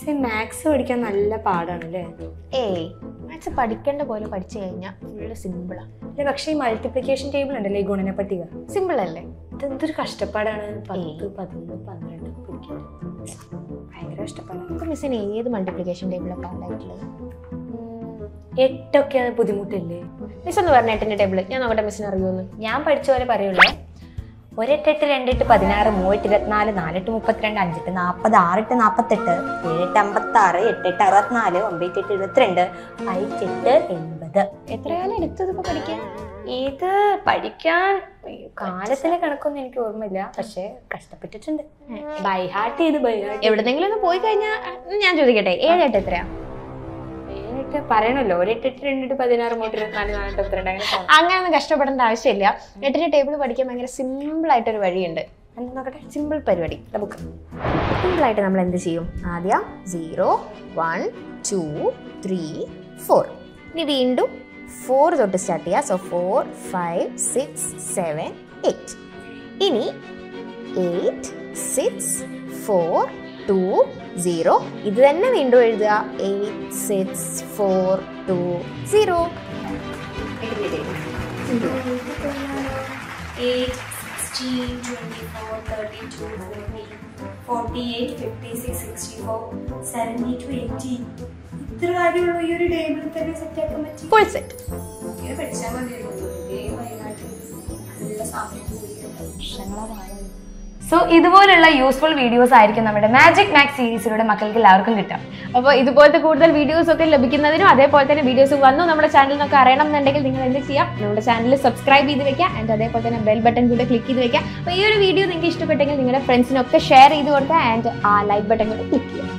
മിസ്സേ മാത്സ് പഠിക്കാൻ നല്ല പാടാണല്ലേ? ഏയ് മാത്സ് പഠിക്കേണ്ട പോലെ പഠിച്ചു കഴിഞ്ഞാൽ ഫുള്ള് സിമ്പിളാണ്. അല്ലെ പക്ഷേ ഈ മൾട്ടിപ്ലിക്കേഷൻ ടേബിൾ ഉണ്ടല്ലേ, ഈ ഗുണന പട്ടിക, സിമ്പിൾ അല്ലേ? ഇതെന്തൊരു കഷ്ടപ്പാടാണ്. 10, 11, 12 പഠിക്കാൻ ഭയങ്കര കഷ്ടപ്പാടാണ്. മിസ്സിന് ഏത് മൾട്ടിപ്ലിക്കേഷൻ ടേബിളാണ് പാടായിട്ടുള്ളത്? 8 ഒക്കെ ബുദ്ധിമുട്ടല്ലേ? മിസ് ഒന്ന് പറഞ്ഞ 8ന്റെ ടേബിൾ ഞാൻ നോക്കട്ടെ മിസ്സിന് അറിയുമെന്ന്. ഞാൻ പഠിച്ച പോലെ പറയുള്ളൂ. 1 8 8 2 8 16 3 8 24 4 8 32 5 8 40 6 8 48 7 8 56 8 8 64 9 8 72 5 8 80. എത്ര കാലം എടുത്തത് ഇപ്പൊ പഠിക്കാൻ? ഇത് പഠിക്കാൻ കാലത്തിലെ കണക്കൊന്നും എനിക്ക് ഓർമ്മയില്ല, പക്ഷെ കഷ്ടപ്പെട്ടിട്ടുണ്ട്. ബൈഹാർട്ട് ചെയ്ത് ബൈഹാർട്ട്. എവിടെന്നെങ്കിലും ഒന്ന് പോയി കഴിഞ്ഞാൽ ഞാൻ ചോദിക്കട്ടെ, 7 8 എത്രയാ? പറയണല്ലോ, 1 8 8 2 16 3 24 4 32 അങ്ങനെയൊന്നും കഷ്ടപ്പെടേണ്ട ആവശ്യമില്ല. 8ന്റെ ടേബിൾ പഠിക്കാൻ ഭയങ്കര സിമ്പിൾ ആയിട്ടൊരു വഴിയുണ്ട്. നോക്കട്ടെ, സിമ്പിൾ പരിപാടി. ബുക്ക് സിമ്പിളായിട്ട് നമ്മൾ എന്ത് ചെയ്യും? ആദ്യം 0 1 2 3 4. ഇനി വീണ്ടും 4 തൊട്ട് സ്റ്റാർട്ട് ചെയ്യുക. സോ 4 5 6 7 8. ഇനി 8 6 4 2 0. ഇത് തന്നെ വീണ്ടും എഴുതുക. 8 6 4 2 0. 8 16 24 32 40 48 56 64 72 80. ഇത്ര കാര്യമുള്ളൂ ഈ ഒരു ടേബിളിൽ തന്നെ സെറ്റ് ആക്കാൻ പറ്റി. Full set. ഇങ്ങനെ പഠിച്ചാൽ മതിയായിരുന്നു. സോ ഇതുപോലുള്ള യൂസ്ഫുൾ വീഡിയോസ് ആയിരിക്കും നമ്മുടെ മാജിക് മാത്സ് സീരീസിലൂടെ മക്കൾക്ക് എല്ലാവർക്കും കിട്ടും. അപ്പോൾ ഇതുപോലത്തെ കൂടുതൽ വീഡിയോസ് ഒക്കെ ലഭിക്കുന്നതിനും അതേപോലെ തന്നെ വീഡിയോസ് വന്നു നമ്മുടെ ചാനലിൽ നിന്നൊക്കെ അറിയണം എന്നുണ്ടെങ്കിൽ നിങ്ങൾ എന്ത് ചെയ്യാം? നമ്മുടെ ചാനൽ സബ്സ്ക്രൈബ് ചെയ്ത് വെക്കുക ആൻഡ് അതേപോലെ തന്നെ ബെൽ ബട്ടൺ കൂടെ ക്ലിക്ക് ചെയ്ത് വെക്കുക. അപ്പോൾ ഈ ഒരു വീഡിയോ നിങ്ങൾക്ക് ഇഷ്ടപ്പെട്ടെങ്കിൽ നിങ്ങളുടെ ഫ്രണ്ട്സിനൊക്കെ ഷെയർ ചെയ്ത് കൊടുക്കുക ആൻഡ് ആ ലൈക്ക് ബട്ടൺ കൂടെ ക്ലിക്ക് ചെയ്യുക.